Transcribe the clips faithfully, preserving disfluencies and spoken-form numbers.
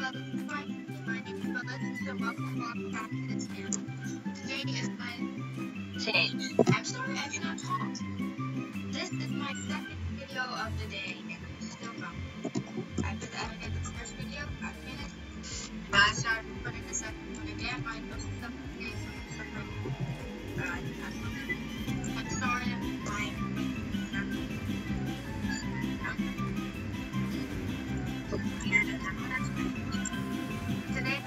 my my name is Bellicious and welcome back to this channel. Today is my today. I'm sorry I cannot talk. This is my second video of the day, and I'm still going. I just edited the first video. I finished. I started recording the second one again. My first stuff today, so I'm sorry. I'm sorry. I'm Today,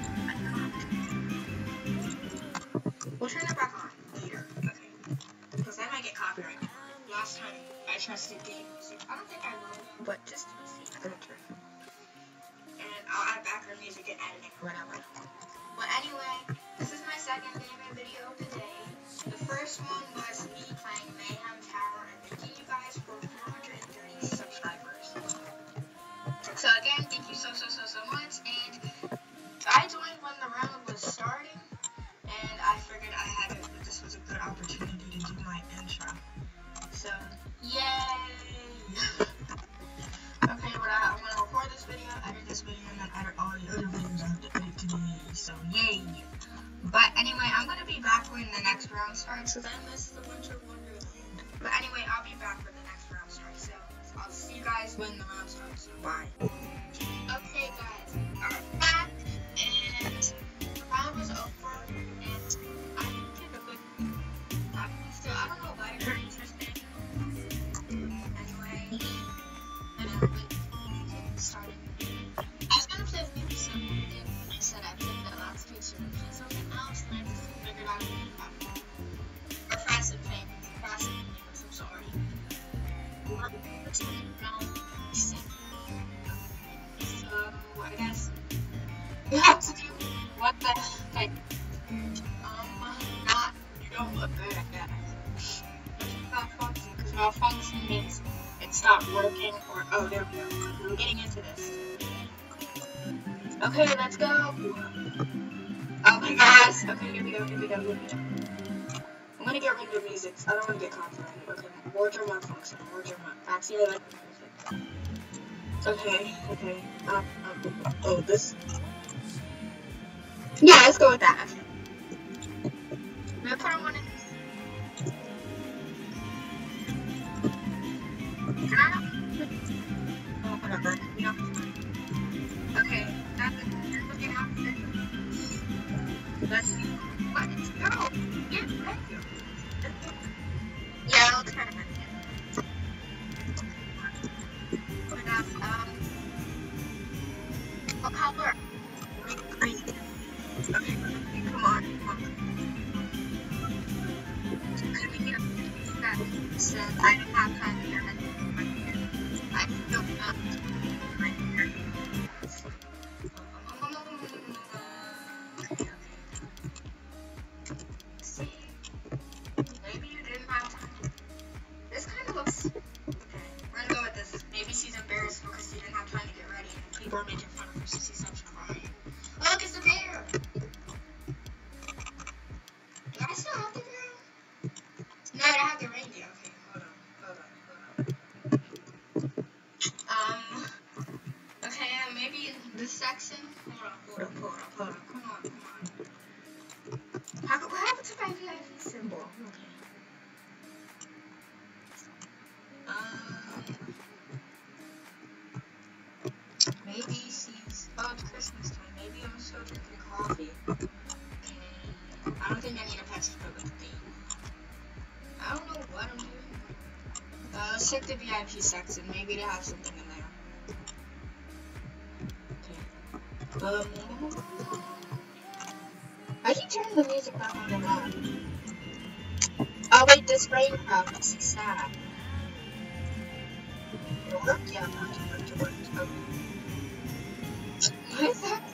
we'll turn it back on later, okay? Because I might get copyright. Last time I trusted the music. I don't think I will, but just to see, I'm gonna turn it. And I'll add background music and editing or whatever. But anyway, this is my second gaming video today. The first one was me playing Mayhem Tower and thanking you guys for four hundred thirty subscribers. So again, thank you so, so, so, so much. And I joined when the round was starting, and I figured I had it, but this was a good opportunity to do my intro. So, yay! Okay, but I, I'm going to record this video, edit this video, and then edit all the other videos I have to edit today. So, yay! But anyway, I'm going to be back when the next round starts, because I missed the Winter Wonderland. But anyway, I'll be back when the next round starts. So, I'll see you guys when the round starts. So, bye. Okay, guys, I'm back. And the round was over, and I didn't get a good. I still, I don't know why it's very interesting. Anyway, and then we started. I was gonna play maybe something, and I said I played that last week, so I'm playing something else, and I just figured out a new platform. Or Fast and Famous. Fast and Famous, I'm sorry. So, I guess. You have to do what the heck? Um, not, you don't look good at that. It's malfunction, because malfunction means it stopped working, or, oh, there we go. We're getting into this. Okay, let's go. Okay, guys. Okay, here we go, here we go, here we go. I'm gonna get rid of the music. I don't want to get copyrighted. Okay, wardrobe malfunction, wardrobe malfunction. Actually, I like the music. Okay, okay. Um, um, oh, this. Yeah, let's go with that. I'm gonna put on one of these. Can I? Oh, whatever. We don't have time. Okay, that's it. You're looking out for this. Let's see. Let's go. Yeah, thank you. Yeah, I'll turn it back. Put up, um, what color? Green. Okay, come on, come on. Can we get a that says I don't have time to hear anything right here. I don't have right here. Okay, okay. See? Maybe you didn't have time. This kind of looks. Okay, we're gonna go with this. Maybe she's embarrassed because she didn't have time to get ready and people are making fun of her, so she's such crying. Look, it's the bear! Do I still have the bear? No, I have the reindeer. Okay, hold on, hold on, hold on. Um, okay, uh, maybe in this section. Hold on, hold on, hold on, hold on. Come on, come on. How, what happened to my V I P symbol? Okay. Um, maybe she's. Oh, it's Christmas time. Maybe I'm still drinking coffee. Okay. I don't think I need a pencil for the theme. I don't know what I'm doing. Uh, let's check the V I P section. Maybe they have something in there. Okay. Um. I keep turning the music back on and on. Oh wait, this rain crowd makes me sad. It worked? Yeah, it worked, it worked, it worked. Okay. Why is that?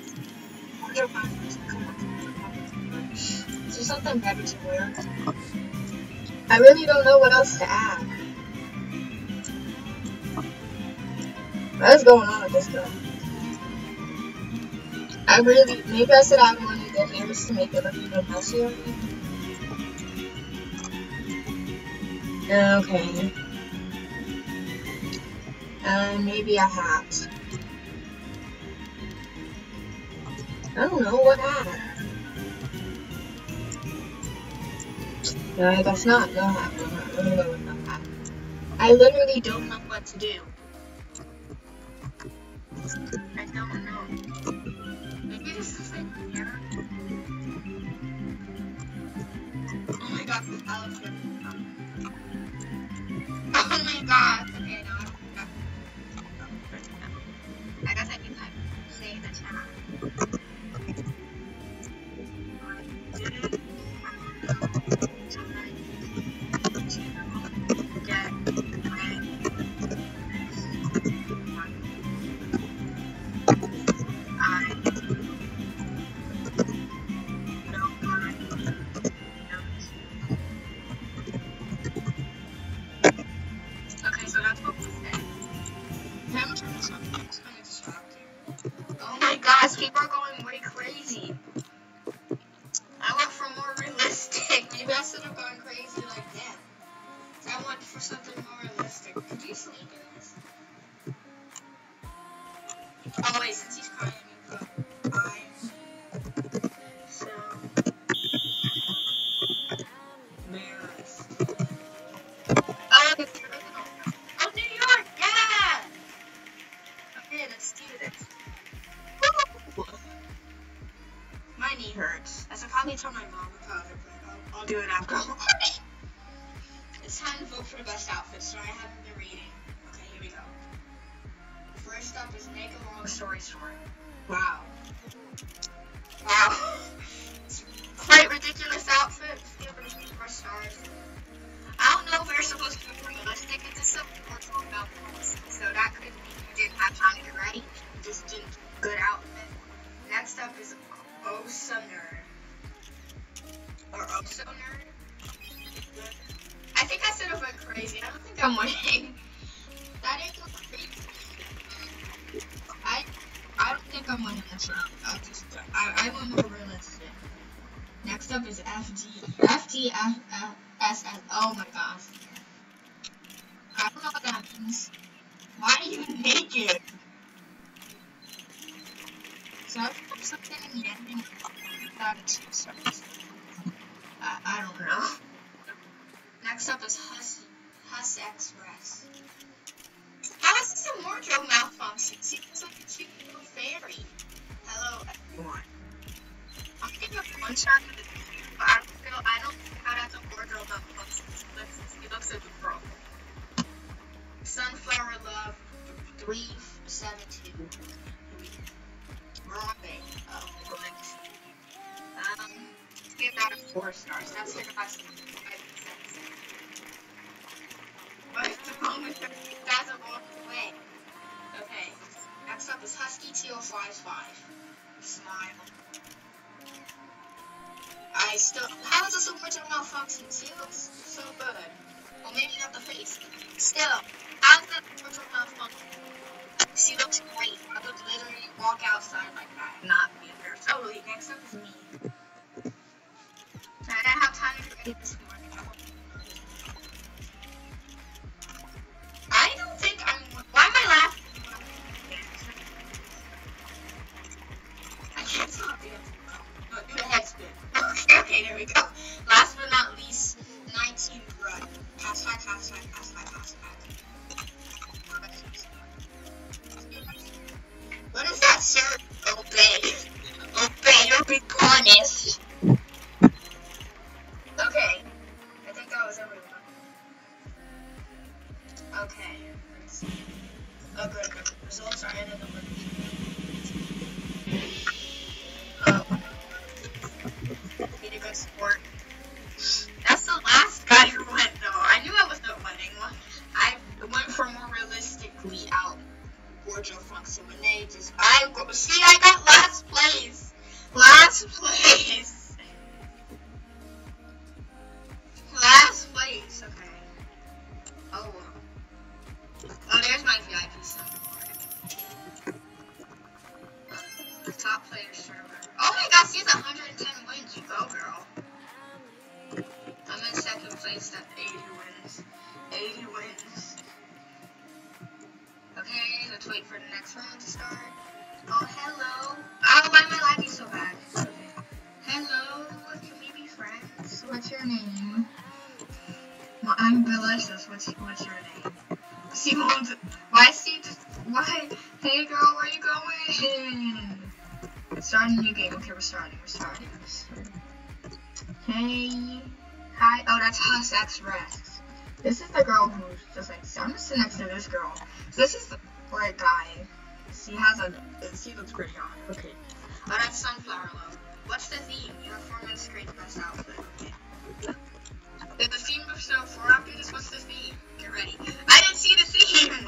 Is there something better to wear? I really don't know what else to add. What is going on with this girl? I really, maybe I should add one of the hairs to make it look even messier. Okay. And maybe a hat. I don't know what happened. No, I guess not. No, I don't know what happened. I literally don't know what to do. I don't know. Maybe this is like here. Oh my god, I love it. Oh my god. Okay, no, I I guess I can like say the chat. Okay, so that's what we said. How much of this one? It's kind of distracting. Oh my gosh, people are going way crazy. I went for more realistic. Maybe I should have gone crazy like that. I went for something more realistic. Could you sleep in this? Oh wait, since he's crying, you put eyes. So, mirrors. Oh, look, it's the original. Oh, New York, yeah! Okay, let's do this. Woo! My knee hurts. I should probably tell my mom about it, but I'll, I'll do it after. It's time to vote for the best outfit, so I haven't been reading. Okay, here we go. First up is make a long story short. Wow. Wow. It's quite ridiculous outfit. Feel the four stars. I don't know if we're supposed to be realistic in this stuff or talk about points. So that could mean you didn't have time to get ready. You just didn't good outfit. Next up is Oh So Nerd. Or Oh So Nerd. I think I should have went crazy. I don't think I'm winning. That ain't so crazy. I I don't think I'm winning this round. I'll just I I went more realistic. Next up is F D F D F F S S. Oh my gosh. I don't know what that means. Why are you naked? So I put something in the ending without a two stars. I I don't know. Next up is Huss Huss Express. How is this a wardrobe malfunction? She looks like a cute little fairy. Hello, everyone. I'm giving a one shot to the but I don't feel I don't think how that's a wardrobe malfunction. She looks she looks like a girl. Sunflower Love three seven two. Broadway. Oh, correct. Um, give that a four stars. That's like about what is wrong with her? That's a walk away. Okay. Next up is Husky Teal five five. Smile. I still. How is this a wardrobe malfunction? She looks so good. Well, maybe not the face. Still, how's that a wardrobe malfunction? She looks great. I would literally walk outside like that and not be embarrassed. Totally. Next up is me. I didn't have time to get ready this morning. I don't think I'm. Why am I laughing? I can't stop dancing. No, do the head spin. Okay, okay, there we go. Last but not least, nineteen run. Hashtag, hashtag, hashtag, hashtag. What is that, sir? Obey. Obey or be punished. Okay. I think that was everyone. Okay. Let's see. Oh, good. Good. Results are in the number. Oh. Need a good support. That's the last guy who went, though. I knew I was not winning one. I went for more realistically out wardrobe function when they just. I see. I got last place. Last place. Last place. Okay. Oh. Oh, there's my V I P symbol. The top player server. Oh my gosh, she's one hundred ten wins. You go, girl. I'm in second place at eighty wins. eighty wins. Okay, let's wait for the next round to start. Oh, hello. Oh, why am I lagging so bad? Okay. Hello, can we be friends? What's your name? Well, I'm Bellicious. What's what's your name? See, why see just why? Hey girl, where you going? Let's start a new game. Okay, we're starting. We're starting. We're starting. Hey, hi. Oh, that's Hus X Rex. This is the girl who's just like. So I'm gonna sit next to this girl. This is the like guy. She has a. She looks pretty hot. Okay. Oh, that's Sunflower Love. What's the theme? You have four minutes to create the best outfit. Okay. Did the theme before four after this? What's the theme? Get ready. I didn't see the theme!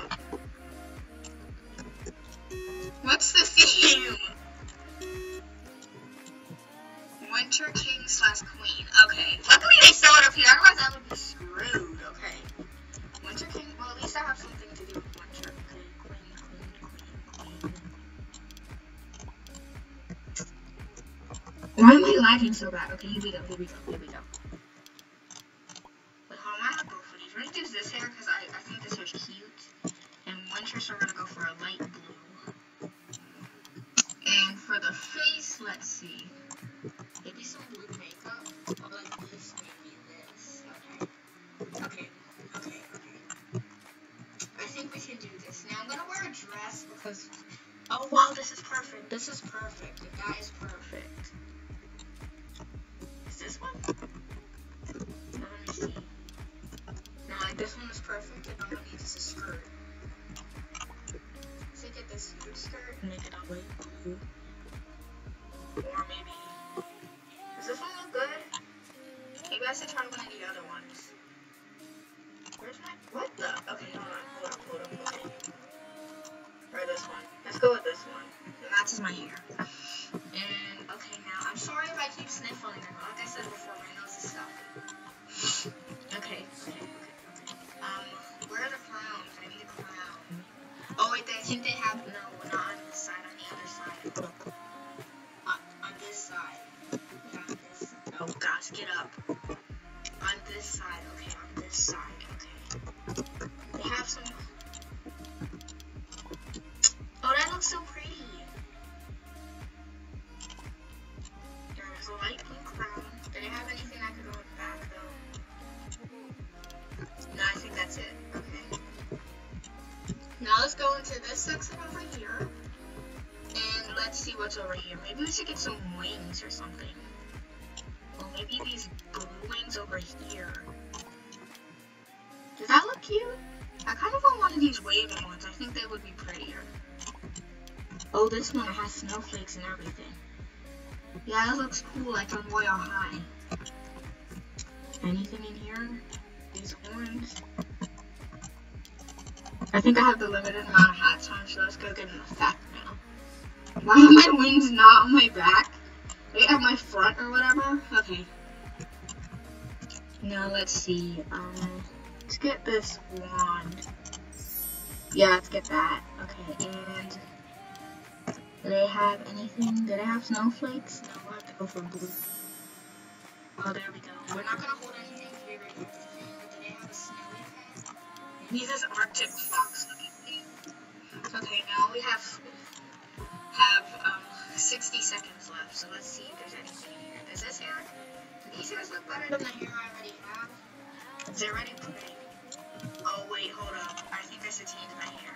What's the theme? Winter King slash Queen. Okay. Luckily they sew it up here, otherwise I would be screwed. Okay. Winter King, well at least I have something to do with winter. Okay. Queen, Queen, Queen, Queen. Why am I lagging so bad? Okay, here we go, here we go, here we go. We're gonna do this hair because I, I think this hair's cute. And winter, so we're gonna go for a light blue. And for the face, let's see. Maybe some blue makeup. Or like this, maybe this. Okay. Okay. Okay, okay. I think we can do this. Now I'm gonna wear a dress because oh wow, this is perfect. This is perfect. That is perfect. Is this one? Now, let me see. Now, like, this one is perfect, and all I need is a skirt. So get this huge skirt and make it all light blue. Or maybe... Does this one look good? Maybe I should try one of the other ones. Where's my... What the... Okay, hold on, hold on, hold on, hold on. Or this one. Let's go with this one. It matches my hair. And, okay, now, I'm sorry if I keep sniffling. Like I said before, my nose is stuck. Okay, okay, okay. Um, where are the crowns? I need a crown. Oh wait, they, I think they have, no, not on this side, on the other side. Look. On, on this side. Yeah, on this. Oh gosh, get up. On this side, okay, on this side, okay. They have some. Oh, that looks so pretty. There's a light blue crown. Do they have anything I could go in the back though? No, I think that's it. Okay. Now let's go into this section over here. And let's see what's over here. Maybe we should get some wings or something. Or maybe these blue wings over here. Does that look cute? I kind of want one of these waving ones. I think they would be prettier. Oh, this one has snowflakes and everything. Yeah, that looks cool, like on Royal High. Anything in here? These horns. I think I have the limited amount of hats on, so let's go get an effect now. Why are my wings not on my back? They at my front or whatever? Okay. Now let's see. Um, let's get this wand. Yeah, let's get that. Okay, and do they have anything? Do they have snowflakes? No, we'll have to go for blue. Oh, there we go. We're not gonna hold anything very good. Do they have a snowy pen? Maybe this Arctic fox looking thing. Okay, now we have have um sixty seconds left. So let's see if there's anything here. Does this hair? Do these hairs look better than the hair I already have? Is it already pretty? Oh wait, hold up. I think I should change my hair.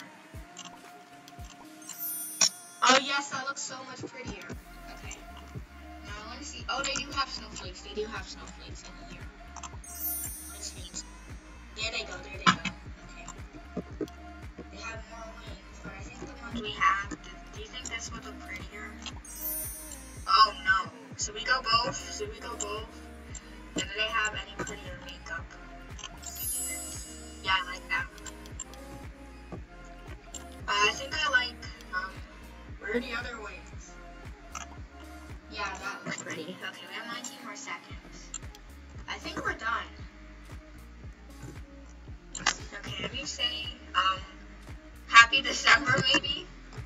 Oh yes, that looks so much prettier. Okay. Now I want to see. Oh, they do have snowflakes. They do have snowflakes in here. Let's change. There they go. There they go. Okay. They have more wings, but I think the ones we have. Do, do you think this would look prettier? Oh no. Should we go both? Should we go both? And do they have any prettier makeup? Yeah, I like that. Uh, I think I like. Um, where are the other wings? Yeah, that looks pretty. Okay, we have nineteen more seconds. I think we're done. Okay, let me say, um, happy December, maybe?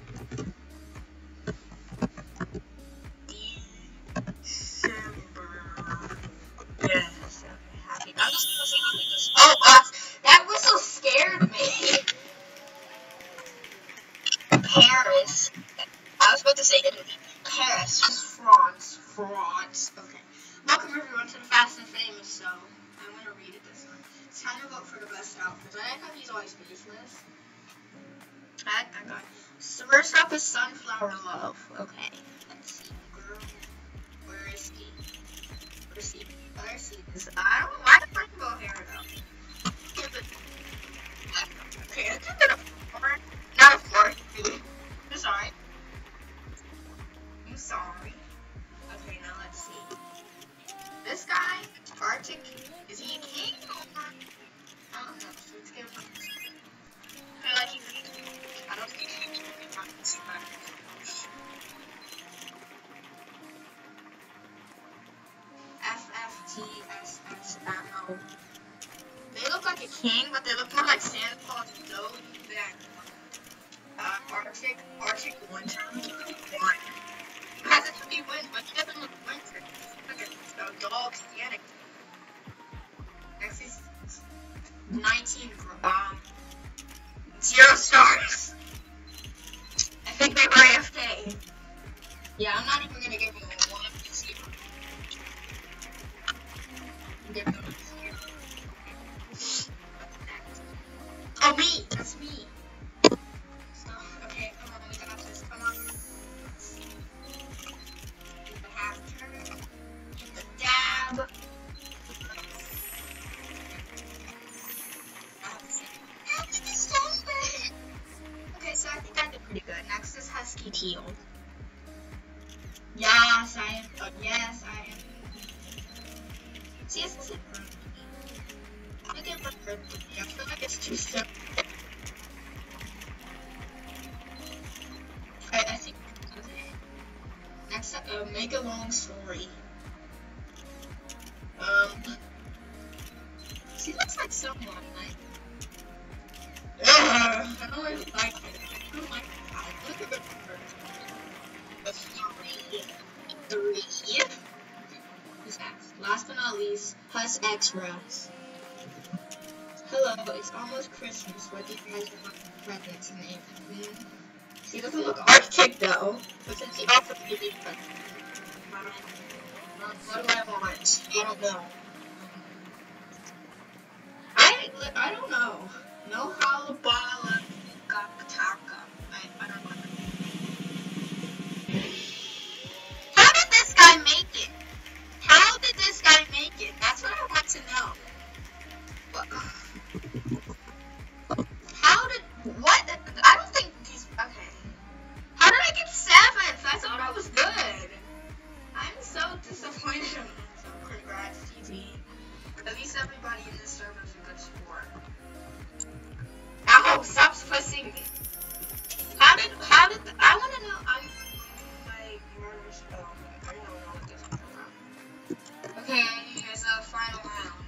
December. Yes, okay, happy. I'm just gonna say happy December. Oh, uh, that whistle scared me. Paris. about to say it. Paris. Frauds. Frauds. Okay. Welcome everyone to the Fast and Famous show. I'm gonna read it this time. It's time to vote for the best outfits. I like how he's always faceless. I, I got it. So first up is Sunflower Love. Okay. Let's see. Girl. Where is he? Where is he? Where is he? I don't know why the rainbow hair though. Give it. Okay, I give it a four. Not a four. I'm sorry. I'm sorry. Okay, now let's see. This guy, Arctic, is he a king or? I don't know. So let's give him. I feel like he's a king. I don't think he's a king. F F T S S M O. They look like a king, but they look more like Santa Claus though than uh, Arctic. Arctic Winter. One. Has it to be winter, but it doesn't look winter. Look at this, the dog Santa. Next is nineteen. Um, zero stars. I think they were A F K. Yeah, I'm not even gonna give them a one. Give them a zero. Oh, me! That's me! So, okay, come on, we got this, come on. Get the half turn. Get the dab. Okay, so I think I did pretty good. Next is Husky Teal. Yes, I am. Uh, yes, I am. See, this isn't for me. I get for me. I feel like it's too simple. I, I think. Okay. Next up, uh, make a long story. Um. She looks like someone, like. Ugh, I don't really like it. I don't like it. Look at the first. The three. Three. Who's next? Last but not least, Hus X Rose. Hello, it's almost Christmas. What do you guys want for presents in April? She doesn't look Arctic though, but since she offered me the present, I don't, what do I want? I don't know. I, I don't know. No halabala gakataka. I, I don't know. How did this guy make it? How did this guy make it? That's what I want to know. What? How did, what? I don't think these, okay. How did I get seventh? I thought I was good. I'm so disappointed in myself. Congrats, T T. At least everybody in this server is a good sport. Ow, stop pushing me. How did, how did, the, I want to know, I'm, like, murders, oh, I don't know what this is about. Okay, here's the final round.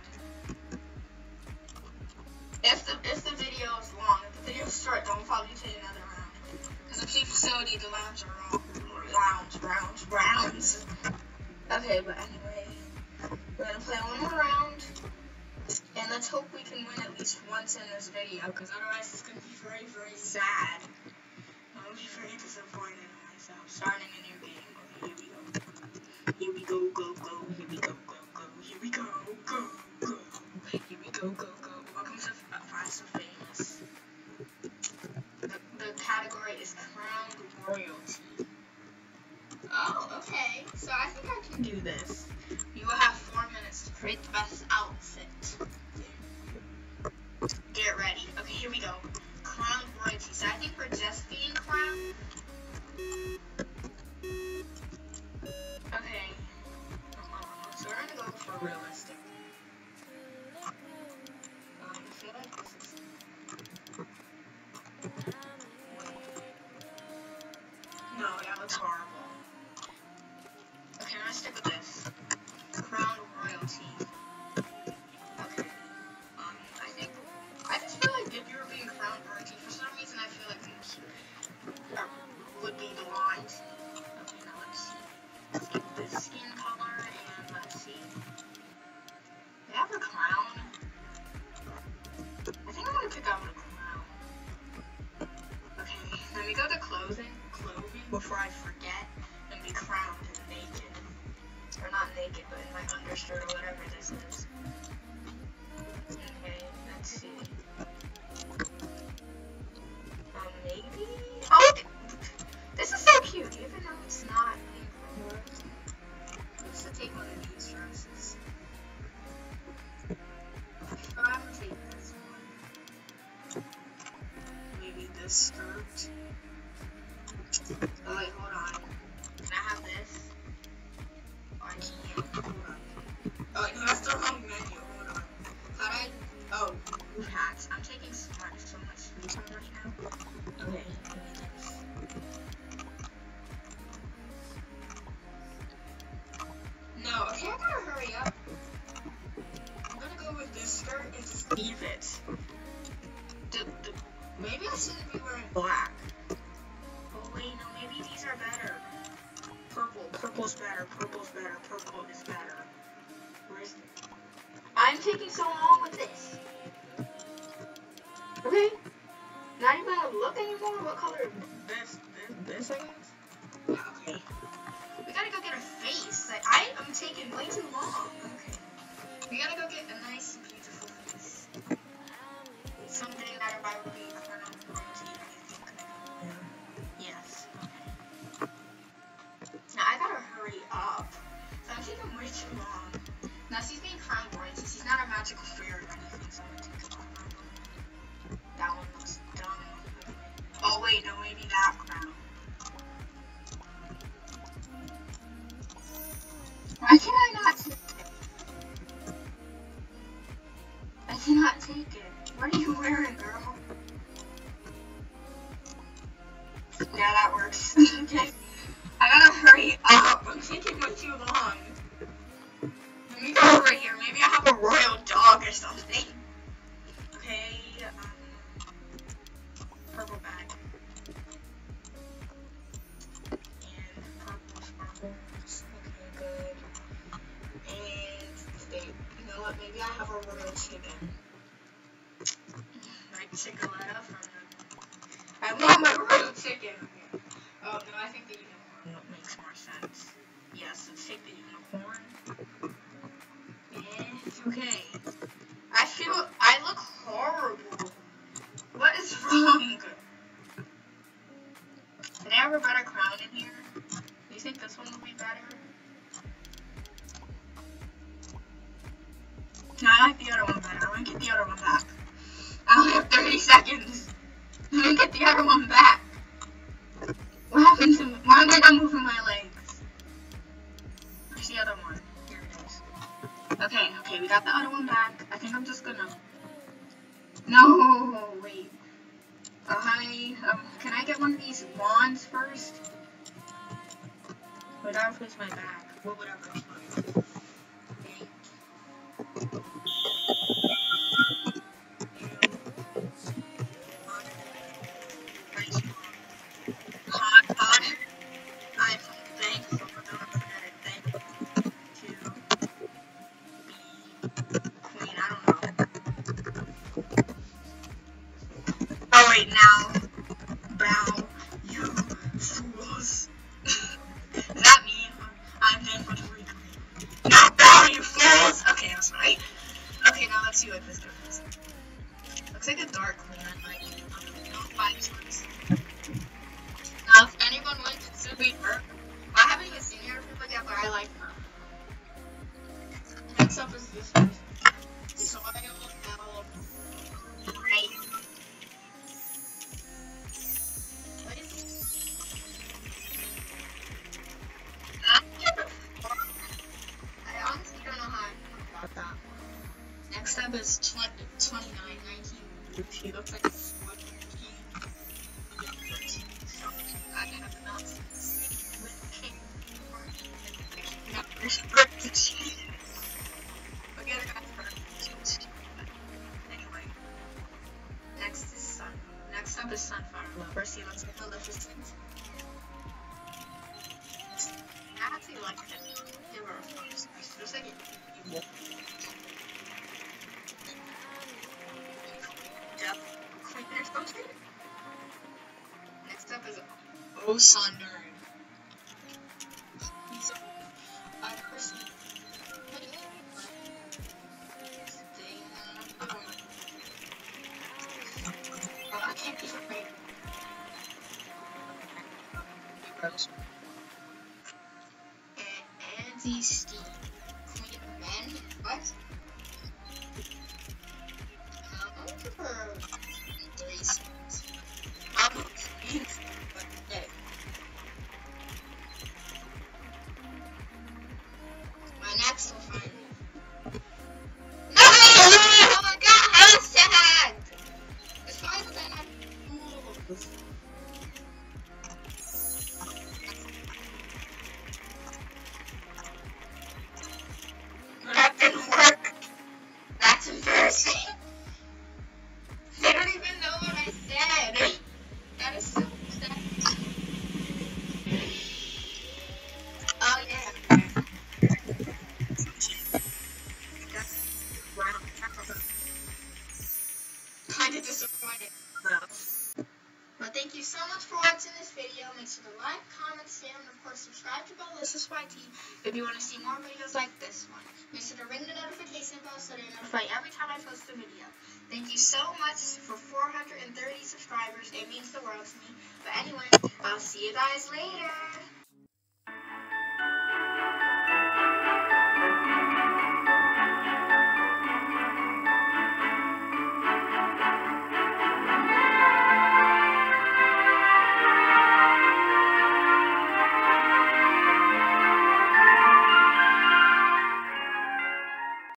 If the, if the video is long, if the video is short, then we'll probably take another round. Because the key facility, the lounge are all, lounge, rounds, rounds. Okay, but anyway, we're gonna play one more round. And let's hope we can win at least once in this video, because otherwise it's going to be very, very sad. I'm going to be very disappointed in myself. Starting a new game. Okay, here we go. Here we go, go, go. Here we go, go, go. Here we go, go, go. Here we go, go, go. Welcome to Fast and Famous. The, the category is Crowned Royalty. Oh, okay. So I think I can do this. You will have four minutes to create the best outfit. Get ready. Okay, here we go. Crowned royalty. So I think we're just being crowned. Okay. So we're gonna go for realistic. Um, I feel like this is. No, that looks horrible. Okay, I'm gonna stick with this. Crowned royalty. Okay. Um, I think I just feel like if you were being crowned this skirt. Oh wait, hold on. Can I have this? Oh, I can't. Hold on. Oh wait, no, that's the wrong menu. Hold on. How do I? Oh, blue hats. I'm taking so much, so much free time right now. Okay. No, okay, I gotta hurry up. I'm gonna go with this skirt and just leave it. The, the, maybe I shouldn't be wearing black. Oh wait, no, maybe these are better. Purple, purple's better, purple's better, purple is better. Where's it? I'm taking so long with this. Okay. Not even gonna look anymore. What color is this? This, this I guess? Okay. We gotta go get a face. Like, I am taking way too long. Okay. We gotta go get a nice, beautiful face. Something that if I would be royalty, I think. Yes. Okay. Now I gotta hurry up. So I'm taking way too long. Now she's being crowned royalty. She's not a magical fairy or anything, so I'm gonna take it off. That one looks dumb. Oh wait, no, maybe that crown. Why can I not take it? I cannot take it. What are you wearing, girl? Yeah, that works. Okay. I gotta hurry up. I'm taking way too long. Let me go over here. Maybe I have a royal dog or something. Okay, um, purple bag. And purple sparkles. Okay, good. And stay. You know what? Maybe I have a royal chicken. Like Chicoletta from the... I want my royal chicken. Okay. Oh, no, I think the unicorn makes more sense. Yes, let's take the unicorn. And, okay. I feel... I look horrible. What is wrong? Can I have a better crown in here? Do you think this one will be better? No, I like the other one better. I want to get the other one back. I only have thirty seconds. Let me get the other one back. What happened to me? Why am I not moving my legs? Where's the other one? Here it is. Okay, okay, we got the other one back. I think I'm just gonna... No, wait. Oh, honey, um, can I get one of these wands first? Wait, I'll place my bag. Well, whatever. Okay. Hot, hot. I'm thankful for the thankful to be queen. I don't know. Oh wait, now bow you fools. Does that mean I'm thankful to be queen? Now bow you fools. Okay, I was right. Okay, now let's see what this does. Looks like a dark queen. I like it. Don't find choice. Now, if anyone wants it to be her, I haven't even seen her people yet, but I like her. Next up is this one. Soil Bell. Right. What is it? I honestly don't know how I feel about that. Next up is twenty-nine nineteen. She looks like a squad king. I have not seen with king or not restricted cheese. Forget about her. Anyway. Next is sun. Next up is Sunflower Lover. See, let's get Bellicious. I actually like it. They were a fun spice. Looks like it. Queen or something? Next up is Osundern. He's a I person. Oh, I can't be afraid. And Andy-Steve. Queen of Men? What? I'm looking for three seconds. That didn't work. That's embarrassing. They don't even know what I said. That is so sad. Oh yeah. Wow. Kinda disappointed. Well, thank you so much for watching this video. Make sure to like, comment, share, and of course subscribe to Bellicious Y T if you want to see more videos like this one. Make sure to ring the notification bell so you're notified every time I post a video. Thank you so much for four hundred thirty subscribers. It means the world to me. But anyway, I'll see you guys later.